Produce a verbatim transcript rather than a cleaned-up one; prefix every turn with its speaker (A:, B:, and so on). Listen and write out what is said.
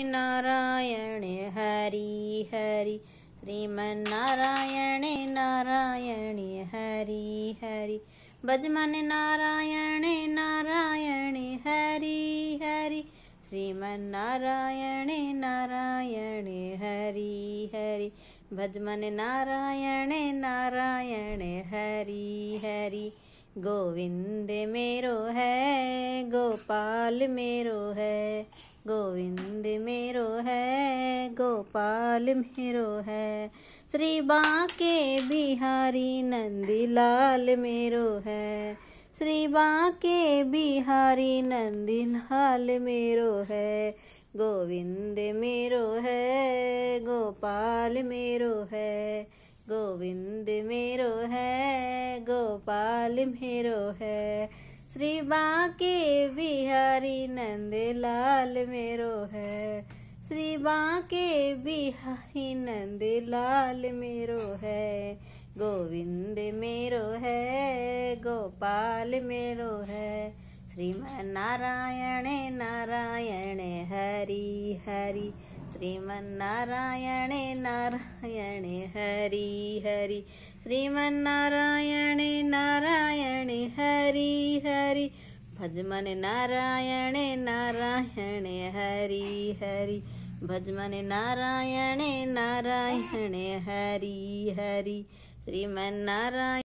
A: नारायण हरि हरि, श्रीमन्नारायण नारायण हरि हरि, भज मन नारायण नारायण हरि हरि, श्रीमन्नारायण नारायण हरि हरि, भज मन नारायण नारायण हरि हरि। गोविंद मेरो है गोपाल मेरो है, गोविंद मेरो है गोपाल मेरो है, श्री बांके बिहारी नंदलाल मेरो है, श्री बांके बिहारी नंदलाल मेरो है। गोविंद मेरो है गोपाल मेरो है, गोविंद मेरो है गोपाल मेरो है, श्री बांके बिहारी नंदलाल मेरो है, श्री बांके बिहारी नंदलाल मेरो है। गोविंद मेरो है गोपाल मेरो है, श्रीमन्नारायण नारायण हरि हरि, श्रीमन्नारायण नारायण हरि हरि, श्रीमन्नारायण नारायण हरि हरि, भज मन नारायण नारायण हरि हरि, भज मन नारायण नारायण हरि हरि, श्रीमन्नारायण।